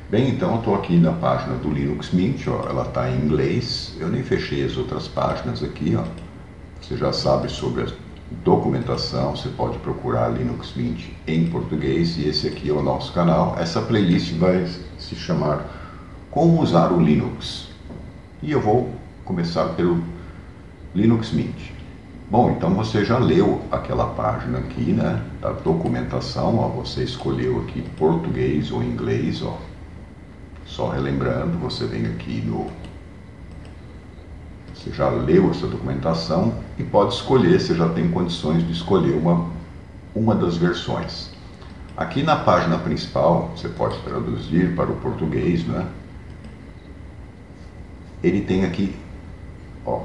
Bem, então eu estou aqui na página do Linux Mint, ó, ela está em inglês, eu nem fechei as outras páginas aqui, ó. Você já sabe sobre a documentação, você pode procurar Linux Mint em português e esse aqui é o nosso canal. Essa playlist vai se chamar Como Usar o Linux e eu vou começar pelo Linux Mint. Bom, então você já leu aquela página aqui, né, da documentação, ó, você escolheu aqui português ou inglês, ó. Só relembrando, você vem aqui no... Você já leu essa documentação e pode escolher, você já tem condições de escolher uma das versões. Aqui na página principal, você pode traduzir para o português, né? Ele tem aqui, ó,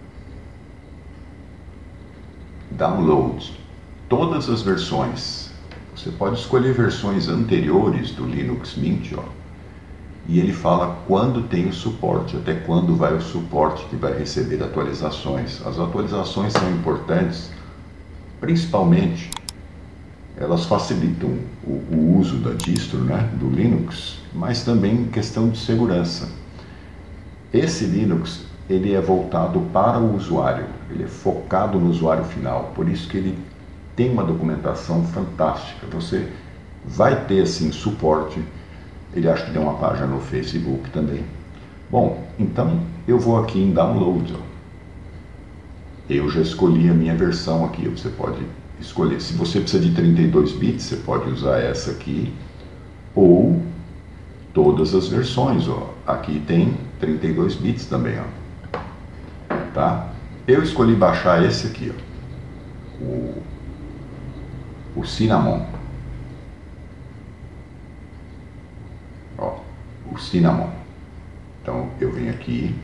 download, todas as versões. Você pode escolher versões anteriores do Linux Mint, ó. E ele fala quando tem o suporte, até quando vai o suporte que vai receber atualizações. As atualizações são importantes, principalmente, elas facilitam o uso da distro, né, do Linux, mas também em questão de segurança. Esse Linux, ele é voltado para o usuário, ele é focado no usuário final, por isso que ele tem uma documentação fantástica. Você vai ter, assim, suporte. Ele acha que tem uma página no Facebook também. Bom, então eu vou aqui em Download. Eu já escolhi a minha versão aqui. Você pode escolher. Se você precisa de 32 bits, você pode usar essa aqui. Ou todas as versões. Ó. Aqui tem 32 bits também. Ó. Tá? Eu escolhi baixar esse aqui. Ó. O Cinnamon. O Cinnamon. Então eu venho aqui,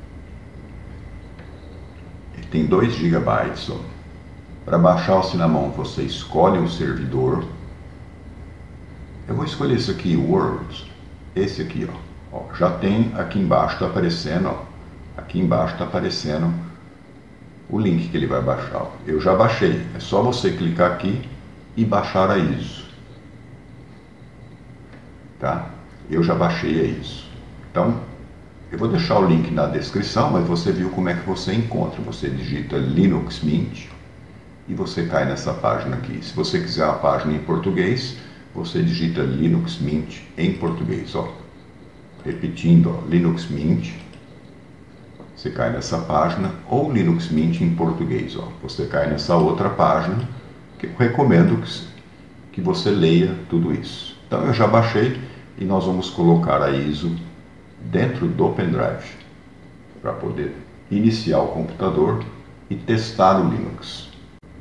ele tem 2 GB. Para baixar o Cinnamon você escolhe o servidor. Eu vou escolher esse aqui, World, esse aqui, ó. Já tem aqui embaixo, está aparecendo, ó. Aqui embaixo está aparecendo o link que ele vai baixar, ó. Eu já baixei, é só você clicar aqui e baixar a ISO, tá? Eu já baixei isso. Então, eu vou deixar o link na descrição, mas você viu como é que você encontra. Você digita Linux Mint e você cai nessa página aqui. Se você quiser a página em português, você digita Linux Mint em português. Ó. Repetindo, ó, Linux Mint, você cai nessa página, ou Linux Mint em português. Ó. Você cai nessa outra página, que eu recomendo que você leia tudo isso. Então, eu já baixei. E nós vamos colocar a ISO dentro do pendrive para poder iniciar o computador e testar o Linux.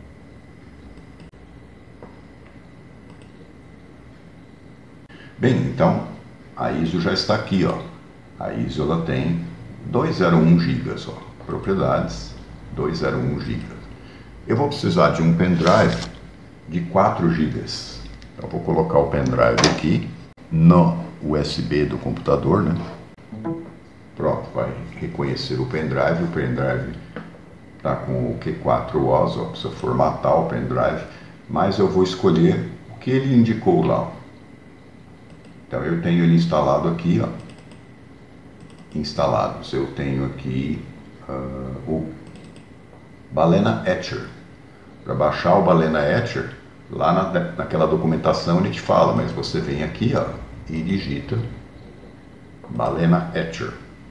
Bem, então a ISO já está aqui, ó. A ISO ela tem 201 GB, ó. Propriedades 201 GB. Eu vou precisar de um pendrive de 4 GB. Então vou colocar o pendrive aqui no USB do computador, né? Pronto, vai reconhecer o pendrive está com o Q4OS, ó, precisa formatar o pendrive, mas eu vou escolher o que ele indicou lá. Ó. Então eu tenho ele instalado aqui, ó. Instalados, eu tenho aqui o Balena Etcher. Para baixar o Balena Etcher, lá naquela documentação ele te fala, mas você vem aqui, ó, e digita Balena Etcher.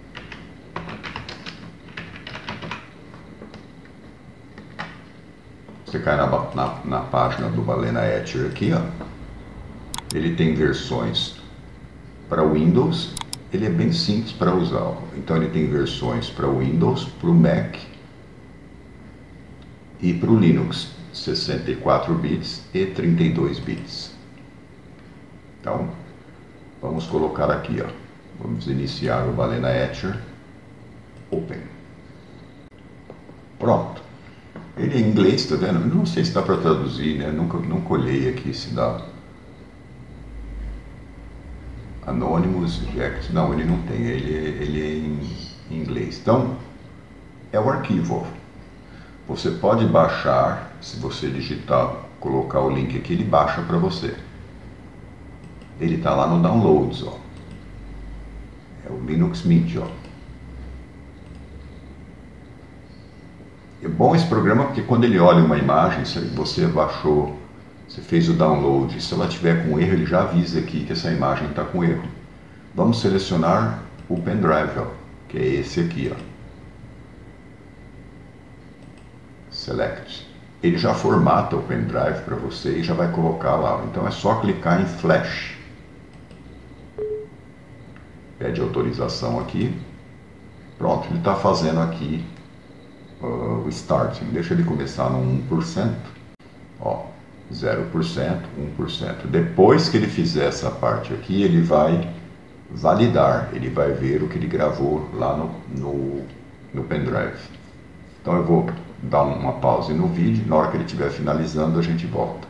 Você cai na página do Balena Etcher aqui, ó. Ele tem versões para Windows, ele é bem simples para usar. Ó. Então ele tem versões para Windows, para o Mac e para o Linux. 64 bits e 32 bits. Então, vamos colocar aqui, ó. Vamos iniciar o Balena Etcher. Open. Pronto. Ele é em inglês, tá vendo? Não sei se dá para traduzir, né? Nunca olhei aqui se dá. Anonymous, Reject. Não, ele não tem. Ele é em inglês. Então, é o arquivo, ó. Você pode baixar, se você digitar, colocar o link aqui, ele baixa para você. Ele está lá no Downloads, ó. É o Linux Mint, ó. É bom esse programa porque quando ele olha uma imagem, se você baixou, você fez o download, se ela tiver com erro, ele já avisa aqui que essa imagem está com erro. Vamos selecionar o pendrive, ó, que é esse aqui, ó. Select. Ele já formata o pendrive para você e já vai colocar lá. Então é só clicar em Flash. Pede autorização aqui. Pronto, ele está fazendo aqui o starting. Deixa ele começar no 1%. Ó, 0%, 1%. Depois que ele fizer essa parte aqui, ele vai validar. Ele vai ver o que ele gravou lá no pendrive. Então eu vou dar uma pausa no vídeo. Na hora que ele estiver finalizando, a gente volta.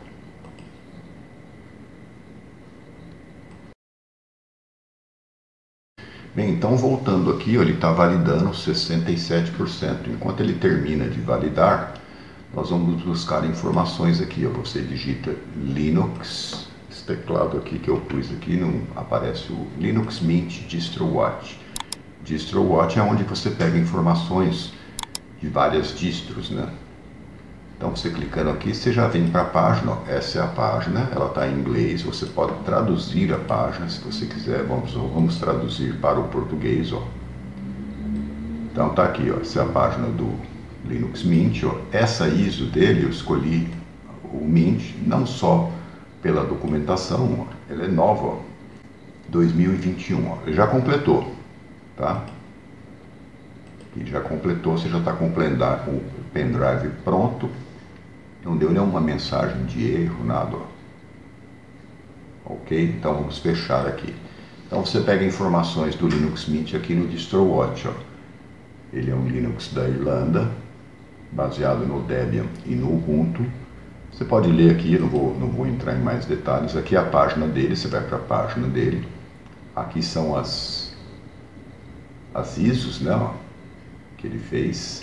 Bem, então voltando aqui, ó, ele está validando 67%. Enquanto ele termina de validar, nós vamos buscar informações aqui. Ó. Você digita Linux, esse teclado aqui que eu pus aqui, aparece o Linux Mint DistroWatch. DistroWatch é onde você pega informações de várias distros, né? Então você clicando aqui, você já vem para a página, ó. Essa é a página, ela está em inglês, você pode traduzir a página se você quiser, vamos traduzir para o português, ó. Então tá aqui, ó, essa é a página do Linux Mint, ó. Essa ISO dele, eu escolhi o Mint, não só pela documentação, ó, ela é nova, ó, 2021, ó. Ele já completou, tá? Ele já completou, você já está com o pendrive pronto. Não deu nenhuma mensagem de erro, nada. Ó. Ok? Então vamos fechar aqui. Então você pega informações do Linux Mint aqui no DistroWatch. Ó. Ele é um Linux da Irlanda, baseado no Debian e no Ubuntu. Você pode ler aqui, eu não vou entrar em mais detalhes. Aqui é a página dele, você vai para a página dele. Aqui são as ISOs, né? Ó, que ele fez.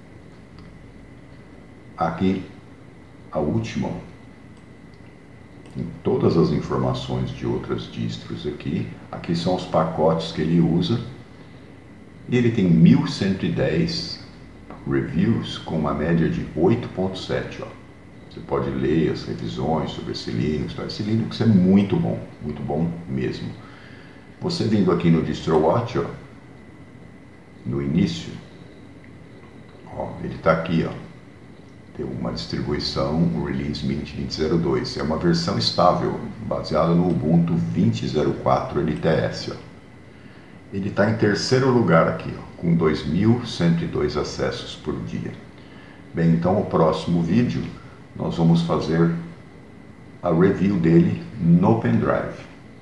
Aqui a última, tem todas as informações de outras distros aqui. Aqui são os pacotes que ele usa. E ele tem 1110 reviews com uma média de 8.7. Você pode ler as revisões sobre esse Linux. Tá? Esse Linux é muito bom mesmo. Você vindo aqui no DistroWatch, ó, no início, ó, ele está aqui, ó. Tem uma distribuição Release Mint 20.02. É uma versão estável, baseada no Ubuntu 20.04 LTS. Ó. Ele está em terceiro lugar aqui, ó, com 2.102 acessos por dia. Bem, então o próximo vídeo nós vamos fazer a review dele no pendrive.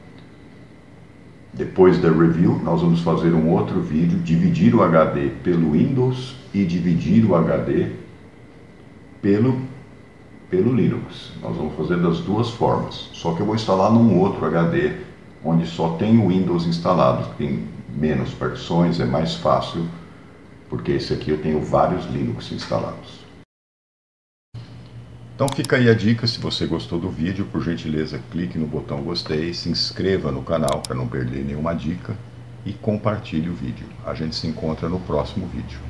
Depois da review, nós vamos fazer um outro vídeo, dividir o HD pelo Windows e dividir o HD pelo Linux. Nós vamos fazer das duas formas. Só que eu vou instalar num outro HD, onde só tem o Windows instalado. Tem menos partições, é mais fácil, porque esse aqui eu tenho vários Linux instalados. Então fica aí a dica, se você gostou do vídeo, por gentileza clique no botão gostei, se inscreva no canal para não perder nenhuma dica e compartilhe o vídeo. A gente se encontra no próximo vídeo.